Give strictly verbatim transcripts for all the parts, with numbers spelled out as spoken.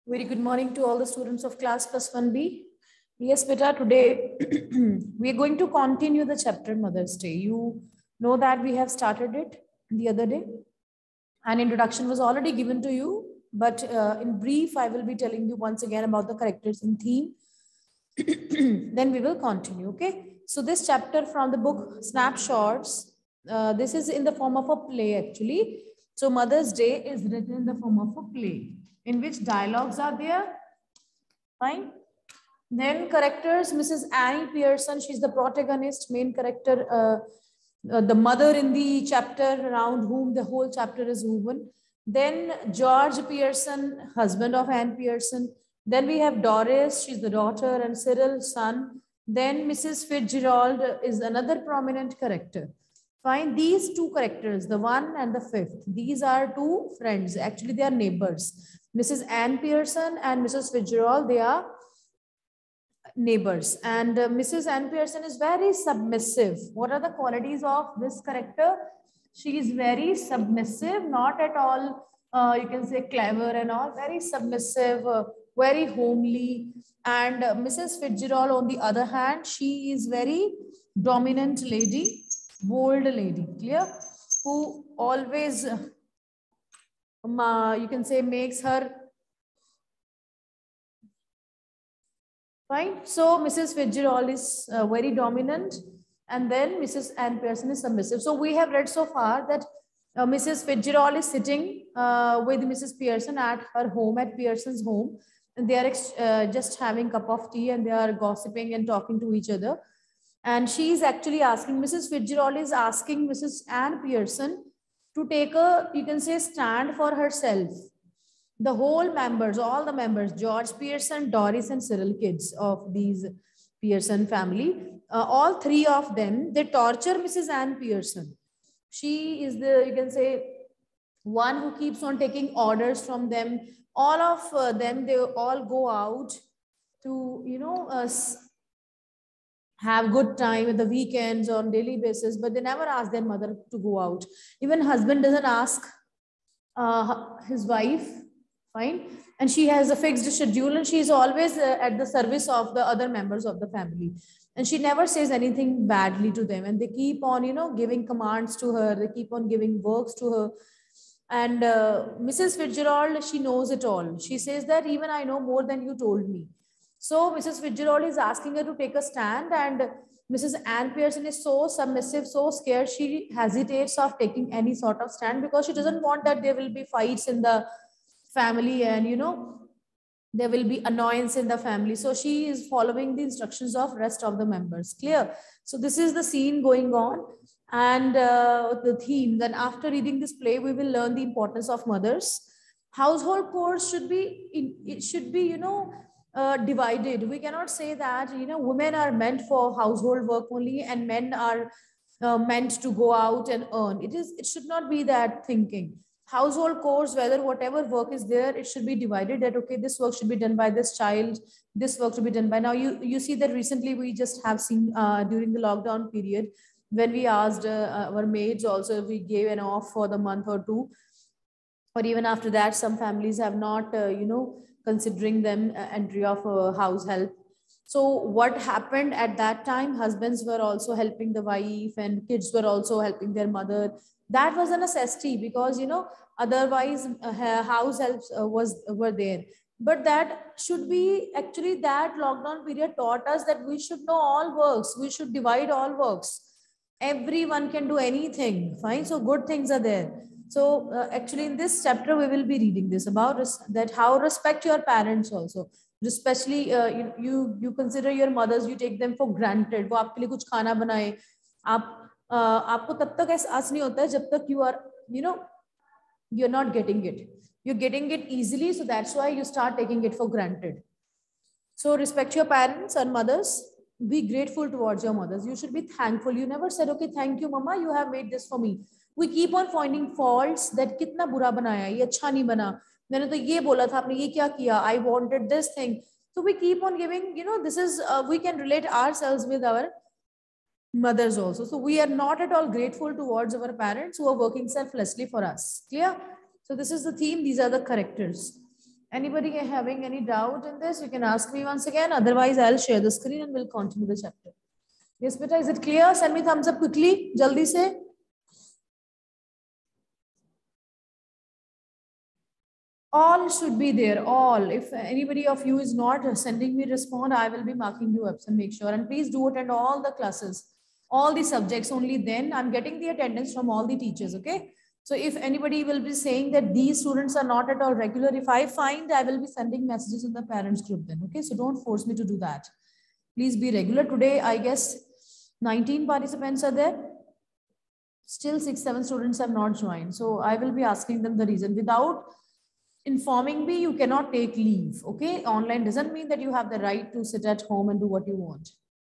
Very good morning to all the students of class plus one B. Yes, beta, today we are going to continue the chapter Mother's Day. You know that we have started it the other day. An introduction was already given to you, but uh, in brief, I will be telling you once again about the characters and theme. Then we will continue, okay? So this chapter from the book Snapshots, uh, this is in the form of a play actually. So Mother's Day is written in the form of a play in which dialogues are there. Fine. Then characters, Missus Annie Pearson, she's the protagonist, main character, uh, uh, the mother in the chapter around whom the whole chapter is woven. Then George Pearson, husband of Anne Pearson. Then we have Doris, she's the daughter, and Cyril, son. Then Missus Fitzgerald is another prominent character. Fine, these two characters, the one and the fifth, these are two friends. Actually, they are neighbors. Missus Anne Pearson and Missus Fitzgerald, they are neighbors. And uh, Missus Anne Pearson is very submissive. What are the qualities of this character? She is very submissive, not at all, uh, you can say clever and all, very submissive, uh, very homely. And uh, Missus Fitzgerald, on the other hand, she is very dominant lady, bold lady, clear, who always, uh, um, you can say, makes her fine. So Missus Fitzgerald is uh, very dominant, and then Missus Anne Pearson is submissive. So we have read so far that uh, Missus Fitzgerald is sitting uh, with Missus Pearson at her home, at Pearson's home, and they are uh, just having a cup of tea and they are gossiping and talking to each other. And she is actually asking, Missus Fitzgerald is asking Missus Anne Pearson to take a, you can say, stand for herself. The whole members, all the members, George Pearson, Doris, and Cyril, kids of these Pearson family, uh, all three of them, they torture Missus Anne Pearson. She is the, you can say, one who keeps on taking orders from them. All of uh, them, they all go out to, you know, uh, have good time at the weekends on daily basis, but they never ask their mother to go out. Even husband doesn't ask uh, his wife, fine, and she has a fixed schedule and she is always uh, at the service of the other members of the family, and she never says anything badly to them, and they keep on, you know, giving commands to her, they keep on giving works to her. And uh, Missus Fitzgerald, she knows it all. She says that even I know more than you told me. So Missus Fitzgerald is asking her to take a stand, and Missus Anne Pearson is so submissive, so scared, she hesitates of taking any sort of stand because she doesn't want that there will be fights in the family and, you know, there will be annoyance in the family. So she is following the instructions of rest of the members. Clear? So this is the scene going on, and uh, the theme. Then after reading this play, we will learn the importance of mothers. Household chores should be, it should be, you know, uh, divided. We cannot say that, you know, women are meant for household work only and men are uh, meant to go out and earn. It is, it should not be that thinking. Household chores, whether whatever work is there, it should be divided that, okay, this work should be done by this child, this work to be done by. Now, you, you see that recently we just have seen uh, during the lockdown period, when we asked uh, our maids also if we gave an off for the month or two, or even after that, some families have not, uh, you know, considering them uh, entry of uh, house help. So what happened at that time, husbands were also helping the wife and kids were also helping their mother. That was a necessity because, you know, otherwise uh, house helps uh, was were there. But that should be actually, that lockdown period taught us that we should know all works, we should divide all works. Everyone can do anything, fine. So good things are there. So uh, actually in this chapter we will be reading this about that how respect your parents also, especially uh, you, you you consider your mothers, you take them for granted. वो आपके लिए कुछ खाना बनाए, आप uh, आपको तब तक एहसास नहीं होता है जब तक you are, you know, you're not getting it. You're getting it easily, so that's why you start taking it for granted. So respect your parents and mothers. Be grateful towards your mothers. You should be thankful. You never said, okay, thank you, mama, you have made this for me. We keep on finding faults that कितना बुरा बनाया, ये अच्छा नहीं बना, मैंने तो ये बोला था, आपने ये क्या किया, I wanted this thing. So we keep on giving, you know, this is, uh, we can relate ourselves with our mothers also. So we are not at all grateful towards our parents who are working selflessly for us. Clear? So this is the theme. These are the characters. Anybody having any doubt in this? You can ask me once again. Otherwise, I'll share the screen and we'll continue the chapter. Yes, beta, is it clear? Send me thumbs up quickly. Jaldi se. All should be there. All. If anybody of you is not sending me respond, I will be marking you up. So make sure. And please do attend all the classes, all the subjects. Only then I'm getting the attendance from all the teachers. Okay. So if anybody will be saying that these students are not at all regular, if I find, I will be sending messages in the parents group then. Okay. So don't force me to do that. Please be regular. Today, I guess nineteen participants are there. Still six, seven students have not joined. So I will be asking them the reason. Without informing me, you cannot take leave. Okay. Online doesn't mean that you have the right to sit at home and do what you want.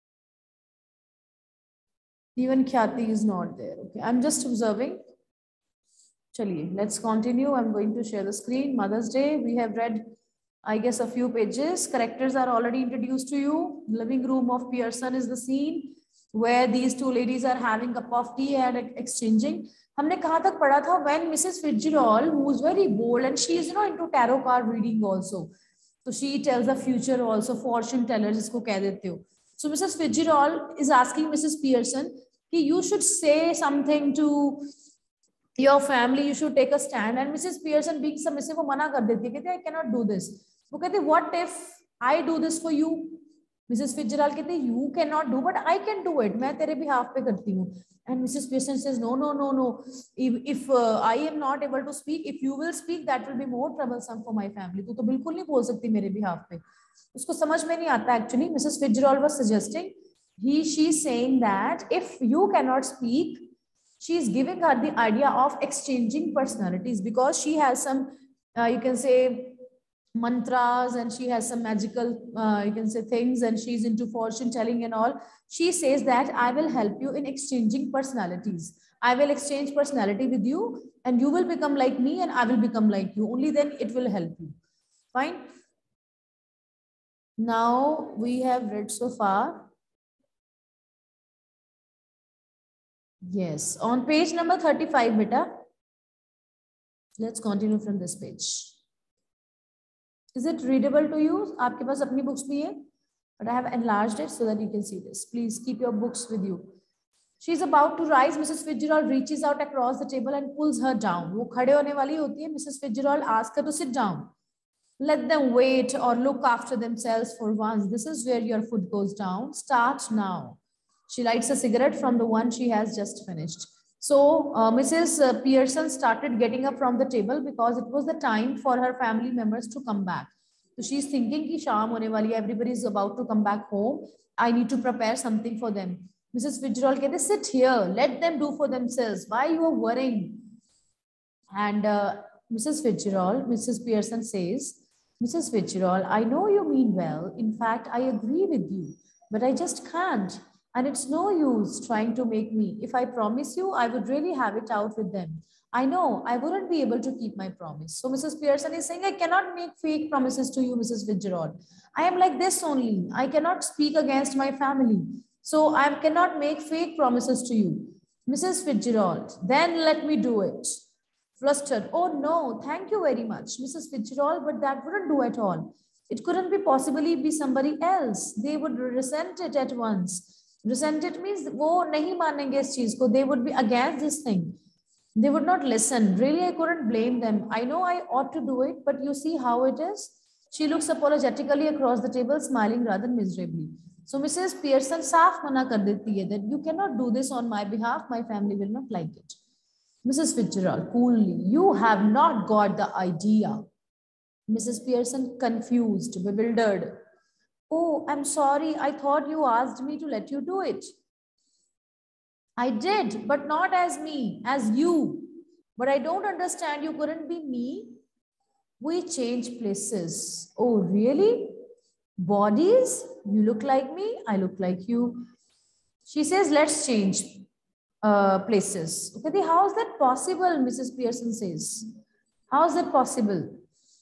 Even Khyati is not there. Okay. I'm just observing. Chaliye, let's continue. I'm going to share the screen. Mother's Day. We have read, I guess, a few pages. Characters are already introduced to you. Living room of Pearson is the scene where these two ladies are having a cup of tea and exchanging. हमने कहाँ तक पढ़ा था? When Missus Fitzgerald, who is very bold and she is, you know, into tarot card reading also. So she tells the future also, fortune teller जिसको कह देते हो. So Missus Fitzgerald is asking Missus Pearson, कि you should say something to your family, you should take a stand. And Missus Pearson being submissive, वो मना कर देती है, कहते I cannot do this. वो कहते what if I do this for you? Missus Fitzgerald कहते you cannot do, but I can do it. मैं तेरे behalf पे करती हूँ. And Missus Pearson says no, no, no, no. If, if uh, I am not able to speak, if you will speak, that will be more troublesome for my family. तू तो बिल्कुल नहीं बोल सकती मेरे behalf पे. उसको समझ में नहीं आता actually. Missus Fitzgerald was suggesting, he, she's saying that if you cannot speak, she is giving her the idea of exchanging personalities because she has some, uh, you can say, mantras and she has some magical, uh, you can say things and she's into fortune telling and all. She says that I will help you in exchanging personalities. I will exchange personality with you and you will become like me and I will become like you. Only then it will help you. Fine. Now we have read so far. Yes, on page number thirty-five, beta. Let's continue from this page. Is it readable to you? आपके पास अपनी books भी है, but I have enlarged it so that you can see this. Please keep your books with you. She's about to rise. Missus Fitzgerald reaches out across the table and pulls her down. वो खड़े होने वाली होती है. Missus Fitzgerald asks her to sit down. Let them wait or look after themselves for once. This is where your foot goes down. Start now. She lights a cigarette from the one she has just finished. So uh, Missus Pearson started getting up from the table because it was the time for her family members to come back. So she's thinking ki shaam hone wali hai, everybody is about to come back home. I need to prepare something for them. Missus Fitzgerald कहते sit here, let them do for themselves. Why you are worrying? And uh, Missus Fitzgerald, Missus Pearson says, Missus Fitzgerald, I know you mean well. In fact, I agree with you, but I just can't. And it's no use trying to make me. If I promise you, I would really have it out with them. I know I wouldn't be able to keep my promise. So Missus Pearson is saying, I cannot make fake promises to you, Missus Fitzgerald. I am like this only. I cannot speak against my family. So I cannot make fake promises to you. Missus Fitzgerald, then let me do it. Flustered, oh no, thank you very much, Missus Fitzgerald, but that wouldn't do at all. It couldn't be possibly be somebody else. They would resent it at once. Resent it means वो नहीं मानेंगे इस चीज को. They would be against this thing. They would not listen. Really, I couldn't blame them. I know I ought to do it, but you see how it is. She looks apologetically across the table, smiling rather miserably. So Missus Pearson साफ मना कर देती है that you cannot do this on my behalf. My family will not like it. Missus Fitzgerald coolly, you have not got the idea. Missus Pearson confused, bewildered. Oh, I'm sorry. I thought you asked me to let you do it. I did, but not as me, as you. But I don't understand. You couldn't be me. We change places. Oh, really? Bodies? You look like me. I look like you. She says, let's change uh, places. Okay, how is that possible? Missus Pearson says. How is that possible?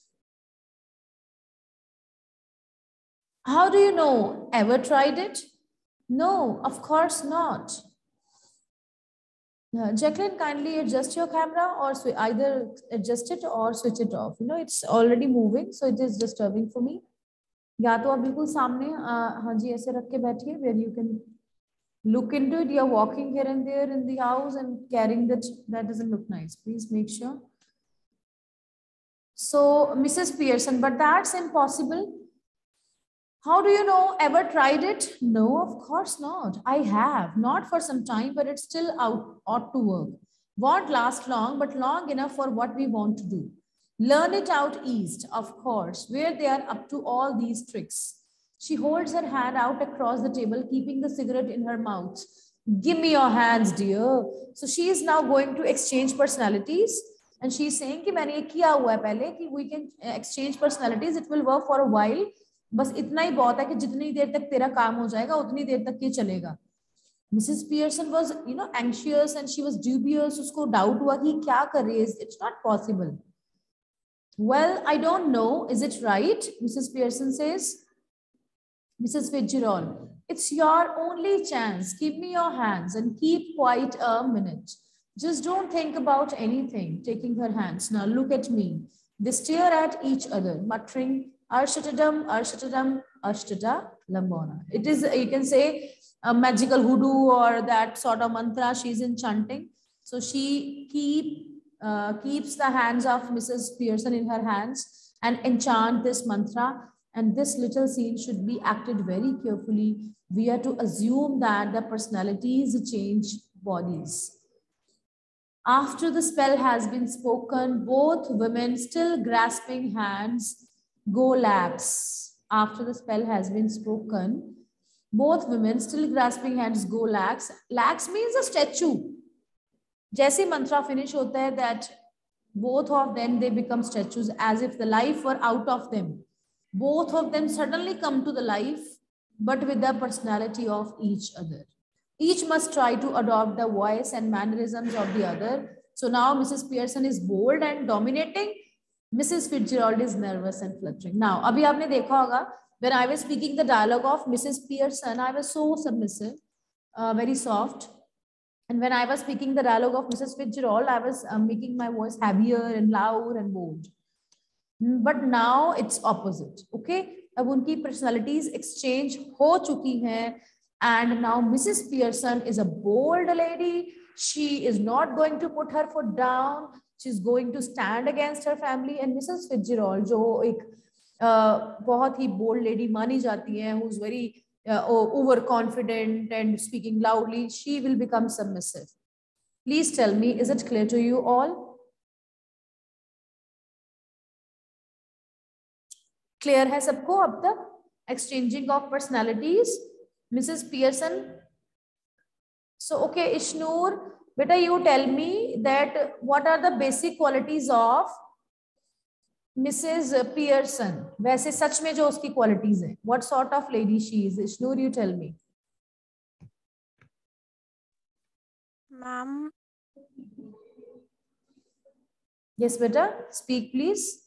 How do you know? Ever tried it? No, of course not. Uh, Jacqueline, kindly adjust your camera or either adjust it or switch it off. You know, it's already moving, so it is disturbing for me. या तो आप बिल्कुल सामने हाँ जी ऐसे रख के बैठिए where you can look into it. You're walking here and there in the house and carrying that, that doesn't look nice. Please make sure. So Missus Pearson, but that's impossible. How do you know? Ever tried it? No, of course not. I have, not for some time, but it's still out, ought to work. Won't last long, but long enough for what we want to do. Learn it out east, of course, where they are up to all these tricks. She holds her hand out across the table, keeping the cigarette in her mouth. Give me your hands, dear. So she is now going to exchange personalities. And she is saying कि मैंने ये किया हुआ है पहले कि we can exchange personalities. It will work for a while. बस इतना ही बहुत है कि जितनी देर तक तेरा काम हो जाएगा उतनी देर तक ये चलेगा. Missus Pearson was, you know, anxious and she was dubious. उसको doubt हुआ कि क्या कर रही है. It's not possible. Well, I don't know. Is it right? Missus Pearson says. Missus Fitzgerald, it's your only chance. Give me your hands and keep quiet a minute. Just don't think about anything. Taking her hands. Now look at me. They stare at each other, muttering, Arshatadam, Arshatadam, Ashtada, Lambona. It is, you can say, a magical hoodoo or that sort of mantra she's enchanting. So she keep, uh, keeps the hands of Missus Pearson in her hands and enchant this mantra. And this little scene should be acted very carefully. We are to assume that the personalities change bodies. After the spell has been spoken, both women still grasping hands go lax. After the spell has been spoken, both women still grasping hands go lax. Lax means a statue. Jaise mantra finish hota hai that both of them, they become statues as if the life were out of them. Both of them suddenly come to the life, but with the personality of each other. Each must try to adopt the voice and mannerisms of the other. So now Missus Pearson is bold and dominating. Missus Fitzgerald is nervous and fluttering. Now, abhi aapne dekha hoga, when I was speaking the dialogue of Missus Pearson, I was so submissive, uh, very soft. And when I was speaking the dialogue of Missus Fitzgerald, I was uh, making my voice heavier and loud and bold. But now it's opposite. Okay, अब उनकी personalities exchange हो चुकी हैं. And now Missus Pearson is a bold lady. She is not going to put her foot down. She's going to stand against her family. And Missus Fitzgerald, जो एक uh, बहुत ही bold lady मानी जाती है, who's very uh, overconfident and speaking loudly, she will become submissive. Please tell me, is it clear to you all? Clear है सबको अब तक? Exchanging of personalities. Missus Pearson. So, okay, Ishnur, beta, you tell me that what are the basic qualities of Missus Pearson? वैसे सच में जो उसकी qualities हैं. What sort of lady she is? Ishnur, you tell me. Ma'am. Yes, beta, speak please.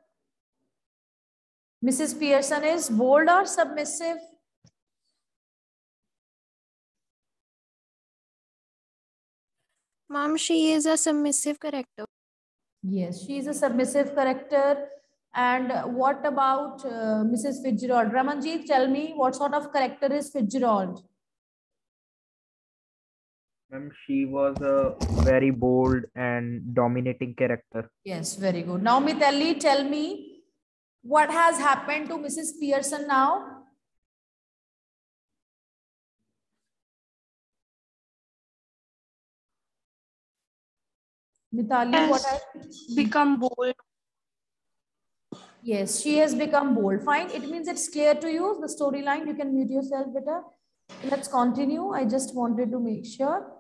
Missus Pearson is bold or submissive? Ma'am, she is a submissive character. Yes, she is a submissive character. And what about uh, Missus Fitzgerald? Ramanjeet, tell me what sort of character is Fitzgerald? Ma'am, she was a very bold and dominating character. Yes, very good. Now, Mitali, tell me what has happened to Missus Pearson now? Mitali, has what has become bold? Yes, she has become bold. Fine. It means it's clear to you, the storyline. You can mute yourself better. Let's continue. I just wanted to make sure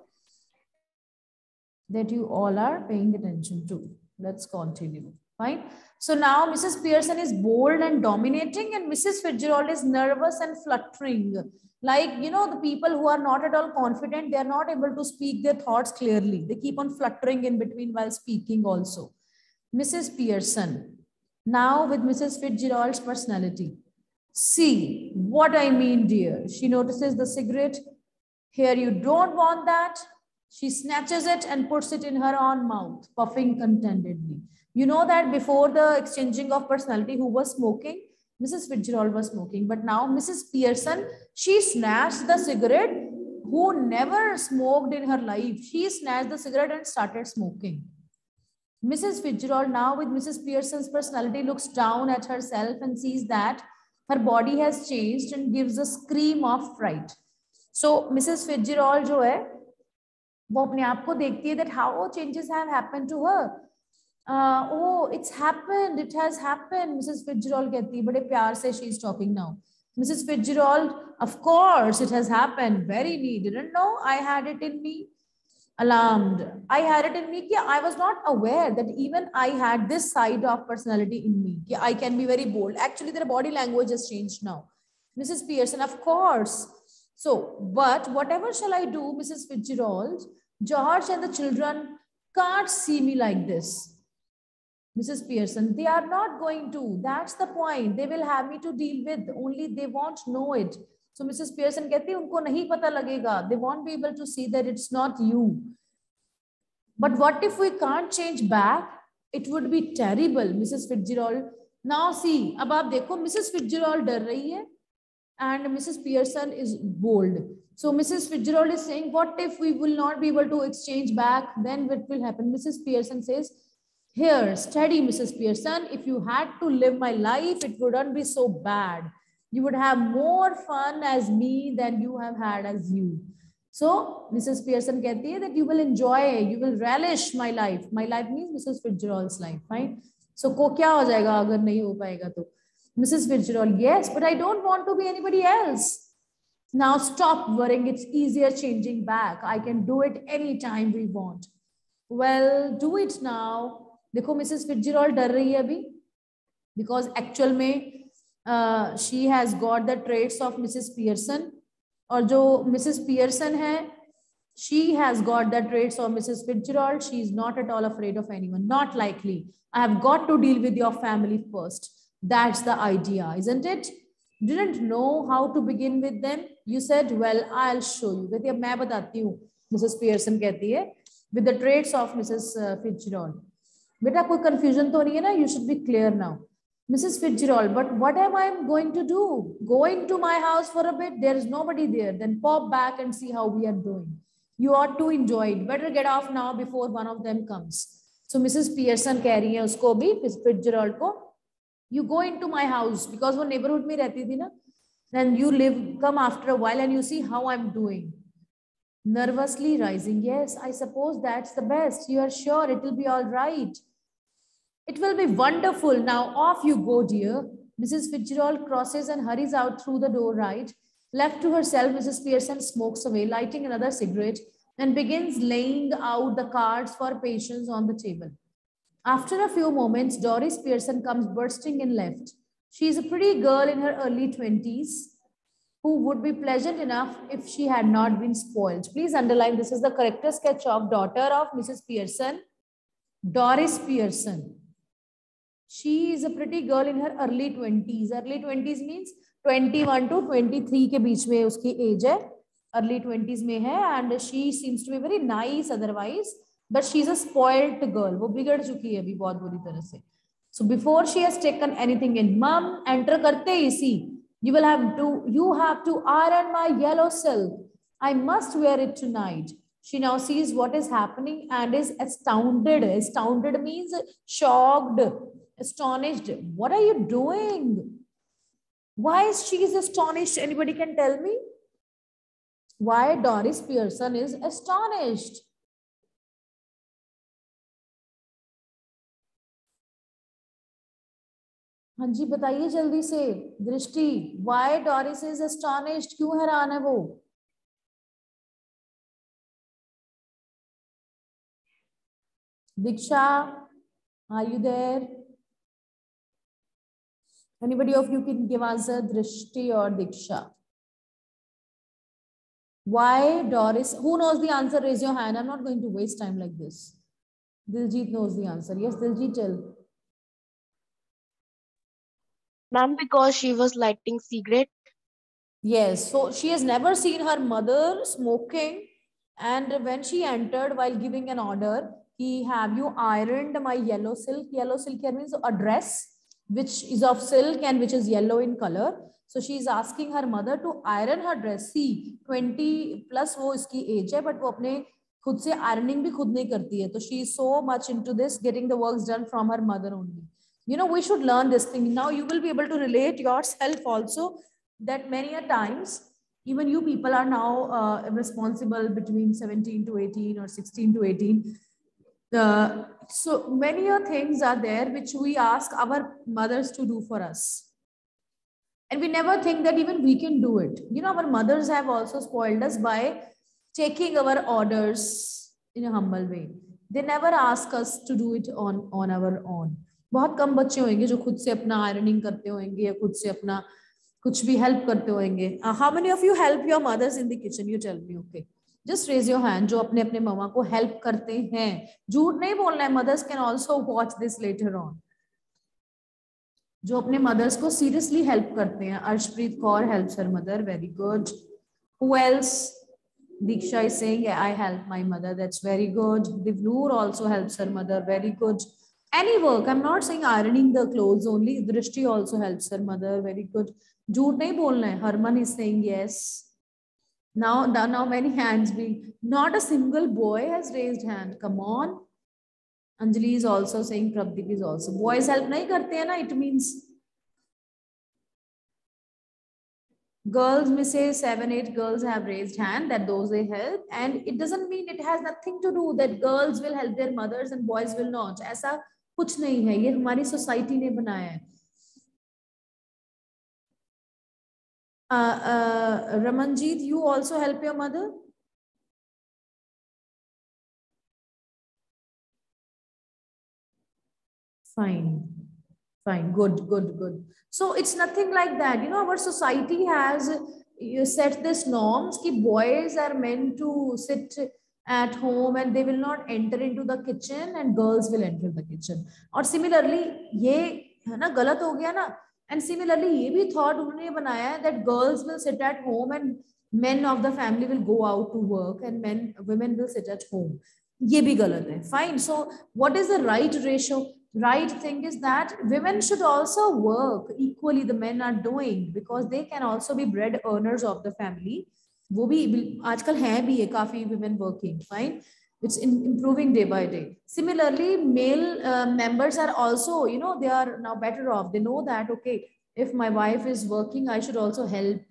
that you all are paying attention to. Let's continue. Fine. So now Missus Pearson is bold and dominating, and Missus Fitzgerald is nervous and fluttering. Like, you know, the people who are not at all confident, they are not able to speak their thoughts clearly. They keep on fluttering in between while speaking also. Missus Pearson, now with Missus Fitzgerald's personality. See what I mean, dear. She notices the cigarette. Here, you don't want that. She snatches it and puts it in her own mouth, puffing contentedly. You know that before the exchanging of personality, who was smoking? Missus Fitzgerald was smoking. But now Missus Pearson, she snatched the cigarette, who never smoked in her life. She snatched the cigarette and started smoking. Missus Fitzgerald, now with Missus Pearson's personality, looks down at herself and sees that her body has changed and gives a scream of fright. So Missus Fitzgerald जो है वो अपने आप को देखती है that how changes have happened to her. Uh, oh, it's happened. It has happened. Missus Fitzgerald कहती है बड़े प्यार से she is talking now. Missus Fitzgerald, of course it has happened. Very neat. Didn't know I had it in me. Alarmed. I had it in me. Yeah, I was not aware that even I had this side of personality in me. Yeah, I can be very bold. Actually, their body language has changed now. Missus Pearson, of course. So, but whatever shall I do, Missus Fitzgerald, George and the children can't see me like this. Missus Pearson, they are not going to. That's the point. They will have me to deal with. Only they won't know it. So Missus Pearson कहती है उनको नहीं पता लगेगा. They won't be able to see that it's not you. But what if we can't change back? It would be terrible. Missus Fitzgerald. Now see, अब आप देखो Missus Fitzgerald डर रही है, and Missus Pearson is bold. So Missus Fitzgerald is saying, what if we will not be able to exchange back? Then what will happen? Missus Pearson says, here, steady, Missus Pearson. If you had to live my life, it wouldn't be so bad. You would have more fun as me than you have had as you. So Missus Pearson कहती है that you will enjoy, you will relish my life. My life means Missus Fitzgerald's life, fine? So को क्या हो जाएगा अगर नहीं हो पाएगा तो? Missus Fitzgerald, yes, but I don't want to be anybody else. Now stop worrying. It's easier changing back. I can do it anytime we want. Well, do it now. देखो Missus Fitzgerald डर रही है अभी, because actual में uh, she has got the traits of Missus Pearson, और जो Missus Pearson है, she has got the traits of Missus Fitzgerald. She is not at all afraid of anyone. Not likely. I have got to deal with your family first. That's the idea, isn't it? Didn't know how to begin with them. You said, well, I'll show you. कहती है मैं बताती हूँ. Missus Pearson कहती है with the traits of Missus Fitzgerald. बेटा कोई confusion तो नहीं है ना? You should be clear now. Missus Fitzgerald, but what am I going to do? Going to my house for a bit? There is nobody there. Then pop back and see how we are doing. You ought to enjoy it. Better get off now before one of them comes. So Missus Pearson कह रही है उसको भी Fitzgerald को, you go into my house because वो neighborhood में रहती थी ना. Then you live, come after a while and you see how I'm doing. Nervously rising, yes, I suppose that's the best. You are sure it will be all right. It will be wonderful. Now off you go, dear. Missus Fitzgerald crosses and hurries out through the door right. Left to herself, Missus Pearson smokes away, lighting another cigarette, and begins laying out the cards for patients on the table. After a few moments, Doris Pearson comes bursting in left. She is a pretty girl in her early twenties who would be pleasant enough if she had not been spoiled. Please underline, this is the character sketch of daughter of Missus Pearson, Doris Pearson. She is a pretty girl in her early twenties. Early twenties means twenty-one to twenty-three के बीच में उसकी age है. Early twenties में है, and she seems to be very nice otherwise, but she is a spoiled girl. वो बिगड़ चुकी है अभी बहुत बुरी तरह से. So before she has taken anything in, mom, enter करते ही see, you will have to, you have to iron my yellow silk. I must wear it tonight. She now sees what is happening and is astounded. Astounded means shocked, astonished. What are you doing? Why is she is astonished? Anybody can tell me? Why Doris Pearson is astonished? हाँ जी बताइए जल्दी से. दृष्टि, why Doris is astonished? क्यों हैरान है वो? Diksha, are you there? Anybody of you can give answer, Drishti or Diksha? Why Doris? Who knows the answer? Raise your hand. I'm not going to waste time like this. Diljit knows the answer. Yes, Diljit, tell. Ma'am, because she was lighting cigarette. Yes, so she has never seen her mother smoking And when she entered, while giving an order, he, have you ironed my yellow silk? Yellow silk here means a dress which is of silk and which is yellow in color. So she is asking her mother to iron her dress. See, twenty plus वो इसकी age है, but वो अपने खुद से ironing भी खुद नहीं करती है. तो she is so much into this, getting the works done from her mother only. You know, we should learn this thing. Now you will be able to relate yourself also, that many a times, even you people are now uh, responsible between seventeen to eighteen or sixteen to eighteen. Uh, so many things are there which we ask our mothers to do for us. And we never think that even we can do it. You know, our mothers have also spoiled us by taking our orders in a humble way. They never ask us to do it on, on our own. बहुत कम बच्चे होंगे जो खुद से अपना ironing करते होंगे या खुद से अपना कुछ भी help करते होंगे. Uh, how many of you help your mothers in the kitchen? You tell me, okay? Just raise your hand जो अपने अपने मम्मा को help करते हैं. झूठ नहीं बोलना है. Mothers can also watch this later on. जो अपने mothers को seriously help करते हैं. Arshpreet Kaur helps her mother. Very good. Who else? Diksha is saying, yeah, I help my mother. That's very good. Divnoor also helps her mother. Very good. Any work. I'm not saying ironing the clothes only. Drishti also helps her mother. Very good. झूठ नहीं बोलना है. Harman is saying yes. Now, now many hands being. Not a single boy has raised hand. Come on. Anjali is also saying. Prabdeep is also. Boys help नहीं करते हैं ना. It means girls may say seven, eight girls have raised hand that those they help, and it doesn't mean it has nothing to do that girls will help their mothers and boys will not. ऐसा कुछ नहीं है. ये हमारी society ने बनाया है. Uh, uh, Ramanjeet, you also help your mother? Fine, fine, good, good, good. So it's nothing like that. You know, our society has you set this norms कि boys are meant to sit at home and they will not enter into the kitchen and girls will enter the kitchen. और similarly, ये है ना गलत हो गया ना. And similarly, ये भी thought उन्होंने बनाया है that girls will sit at home and men of the family will go out to work and men women will sit at home. ये भी गलत है. Fine. So what is the right ratio? Right thing is that women should also work equally. The men are doing because they can also be bread earners of the family. वो भी आजकल हैं भी है काफी women working. Fine. It's in improving day by day. Similarly, male uh, members are also, you know, they are now better off. They know that, okay, if my wife is working, I should also help.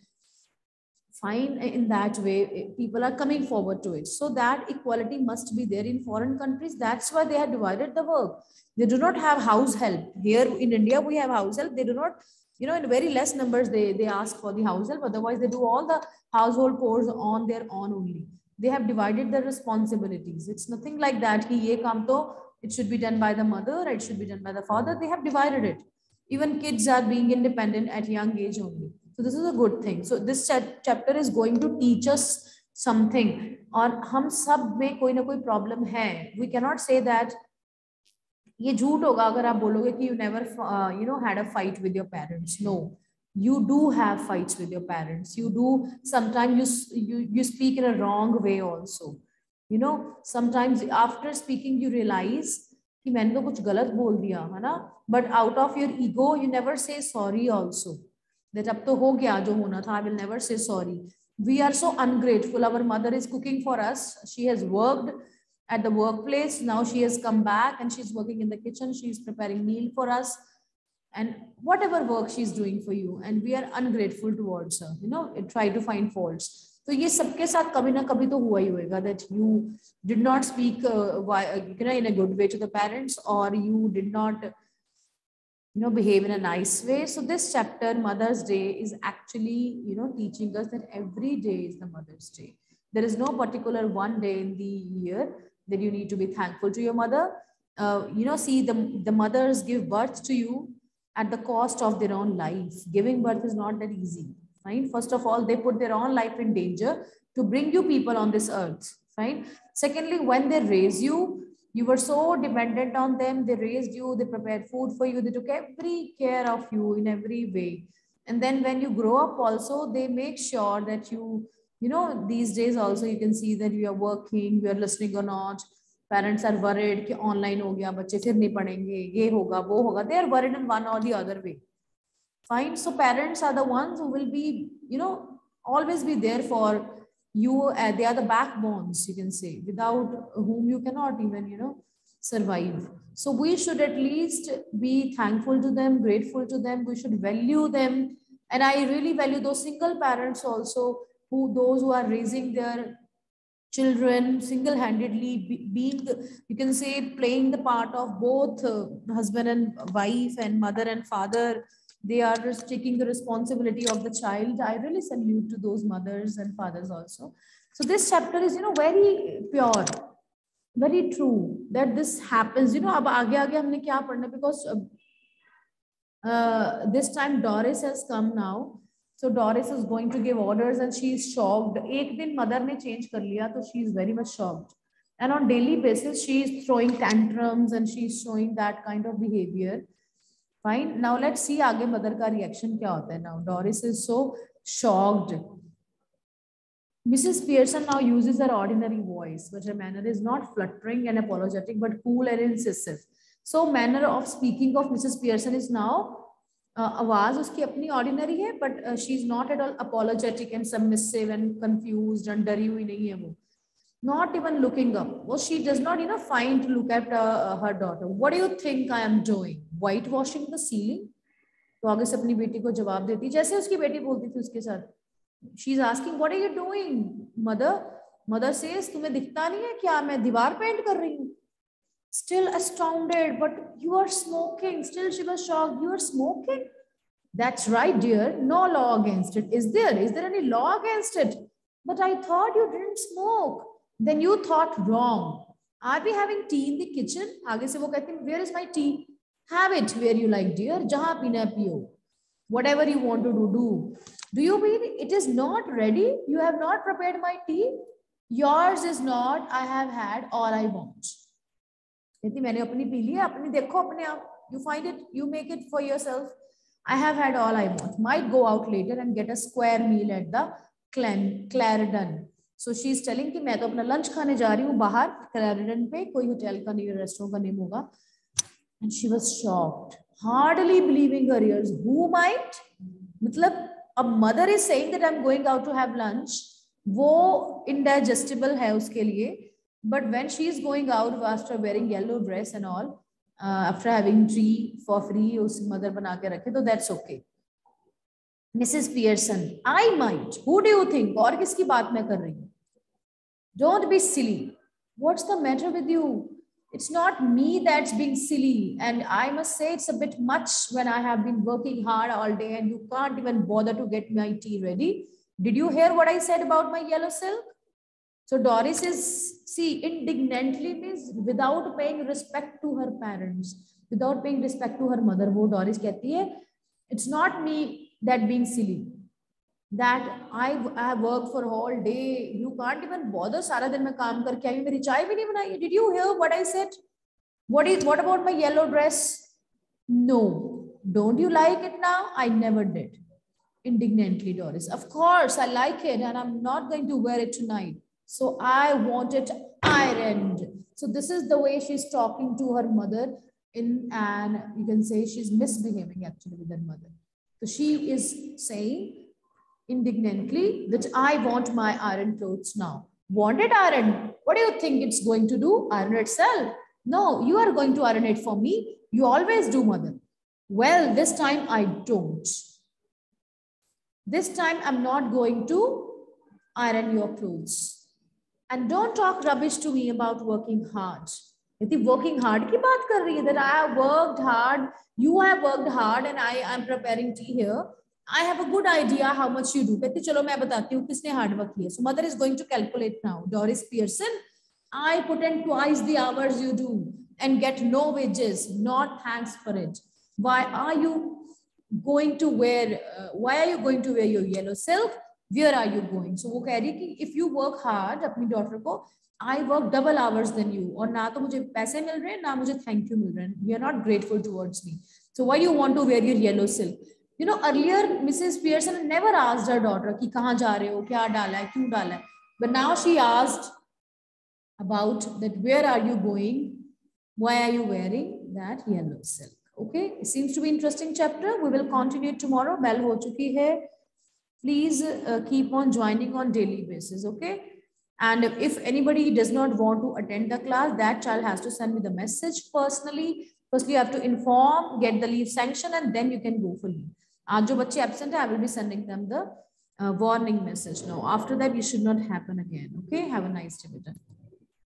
Fine, in that way, people are coming forward to it. So that equality must be there in foreign countries. That's why they have divided the work. They do not have house help. Here in India, we have house help. They do not, you know, in very less numbers, they, they ask for the house help. Otherwise, they do all the household chores on their own only. They have divided the responsibilities. It's nothing like that. Ki ye kaam to, it should be done by the mother, it should be done by the father. They have divided it. Even kids are being independent at young age only. So this is a good thing. So this chapter is going to teach us something. और हम सब में कोई ना कोई problem है. We cannot say that ये झूठ होगा अगर आप बोलोगे कि you never uh, you know had a fight with your parents. No. You do have fights with your parents. You do sometimes you, you you speak in a wrong way also. You know, sometimes after speaking you realize कि मैंने तो कुछ गलत बोल दिया है ना. But out of your ego you never say sorry also. That अब तो हो गया जो होना था. I will never say sorry. We are so ungrateful. Our mother is cooking for us. She has worked at the workplace. Now she has come back and she's working in the kitchen. She's preparing meal for us. And whatever work she's doing for you, and we are ungrateful towards her, you know, try to find faults. So ये सबके साथ कभी ना कभी तो हुआ ही होगा that you did not speak uh, you know, in a good way to the parents, or you did not, you know, behave in a nice way. So this chapter, Mother's Day, is actually, you know, teaching us that every day is the Mother's Day. There is no particular one day in the year that you need to be thankful to your mother. Uh, you know, see, the, the mothers give birth to you at the cost of their own life. Giving birth is not that easy. Fine. First of all, they put their own life in danger to bring you people on this earth. Fine. Secondly, when they raise you, you were so dependent on them. They raised you, they prepared food for you, they took every care of you in every way. And then when you grow up also, they make sure that you you know, these days also you can see that we are working, we are listening or not. Parents are worried कि online हो गया, बच्चे फिर नहीं पढ़ेंगे, ये होगा, वो होगा. They are worried in one or the other way. Fine. So parents are the ones who will be, you know, always be there for you. Uh, they are the backbones, you can say, without whom you cannot even, you know, survive. So we should at least be thankful to them, grateful to them. We should value them. And I really value those single parents also, who those who are raising their children single-handedly, be, being, you can say, playing the part of both uh, husband and wife and mother and father. They are just taking the responsibility of the child. I really salute to those mothers and fathers also. So this chapter is, you know, very pure, very true that this happens. You know, ab aage aage humne kya padhna, because uh, uh, this time Doris has come now. So Doris is going to give orders and she is shocked. Ek din mother ne change kar liya, so she is very much shocked. And on daily basis, she is throwing tantrums and she is showing that kind of behavior. Fine. Now let's see आगे mother का reaction क्या होता है. Now Doris is so shocked. Missus Pearson now uses her ordinary voice, but her manner is not fluttering and apologetic, but cool and incisive. So manner of speaking of Missus Pearson is now uh, आवाज उसकी अपनी ordinary है, but uh, she is not at all apologetic and submissive and confused and डरी हुई नहीं है वो. Not even looking up. Well, she does not, you know, find to look at uh, her daughter. What do you think I am doing? Whitewashing the ceiling? तो आगे से अपनी बेटी को जवाब देती, जैसे उसकी बेटी बोलती थी उसके साथ. She is asking, what are you doing, mother? Mother says, तुम्हें दिखता नहीं है क्या मैं दीवार पेंट कर रही हूँ? Still astounded, but you are smoking. Still she was shocked. You are smoking? That's right, dear. No law against it. Is there? Is there any law against it? But I thought you didn't smoke. Then you thought wrong. Are we having tea in the kitchen? आगे से वो कहती हैं, where is my tea? Have it where you like, dear. जहाँ पीना पियो. Whatever you want to do, do. Do you mean it is not ready? You have not prepared my tea? Yours is not. I have had all I want. कहती मैंने अपनी P लिया, अपनी देखो अपने आप. You find it, you make it for yourself. I have had all I want. Might go out later and get a square meal at the Clarendon. So she is telling कि मैं तो अपना lunch खाने जा रही हूँ बाहर Clarendon पे, कोई होटल का नहीं, रेस्टोरेंट का नेम होगा. And she was shocked, hardly believing her ears. Who might? मतलब a mother is saying that I'm going out to have lunch. वो indigestible है उसके लिए. But when she is going out after wearing yellow dress and all, uh, after having tea for free, उस mother बना के रखे, तो that's okay. Missus Pearson, I might. Who do you think? और किसकी बात मैं कर रही हूँ? Don't be silly. What's the matter with you? It's not me that's being silly. And I must say it's a bit much when I have been working hard all day and you can't even bother to get my tea ready. Did you hear what I said about my yellow silk? So Doris is, see, indignantly means without paying respect to her parents, without paying respect to her mother. वो Doris कहती है, it's not me that being silly. That I I have worked for a whole day. You can't even bother. सारा दिन मैं काम करके आई हूँ, मेरी चाय भी नहीं बनाई. Did you hear what I said? What is what about my yellow dress? No. Don't you like it now? I never did. Indignantly, Doris. Of course, I like it, and I'm not going to wear it tonight. So I want it ironed. So this is the way she's talking to her mother in, and you can say she's misbehaving actually with her mother. So she is saying indignantly that I want my iron clothes now. Want it ironed? What do you think it's going to do? Iron itself? No, you are going to iron it for me. You always do, mother. Well, this time I don't. This time I'm not going to iron your clothes. And don't talk rubbish to me about working hard. यदि working hard की बात कर रही है, that I have worked hard, you have worked hard, and I am preparing tea here. I have a good idea how much you do. कहती चलो मैं बताती हूँ किसने hard work किया. So mother is going to calculate now. Doris Pearson, I put in twice the hours you do and get no wages, not thanks for it. Why are you going to wear? Uh, why are you going to wear your yellow silk? Where are you going? So वो कह रही कि if you work hard, अपनी daughter को, I work double hours than you. और ना तो मुझे पैसे मिल रहे हैं, ना मुझे thank you मिल रहे हैं. You are not grateful towards me. So why do you want to wear your yellow silk? You know, earlier Missus Pearson never asked her daughter कि कहाँ जा रहे हो, क्या डाला है, क्यों डाला है. But now she asked about that, where are you going? Why are you wearing that yellow silk? Okay, it seems to be interesting chapter. We will continue tomorrow. Bell ho chuki hai. Please uh, keep on joining on daily basis. Okay. And if anybody does not want to attend the class, that child has to send me the message personally. Firstly, you have to inform, get the leave sanction, and then you can go for leave. Aaj jo bachche absent hai, I will be sending them the uh, warning message now. After that, it should not happen again. Okay. Have a nice day.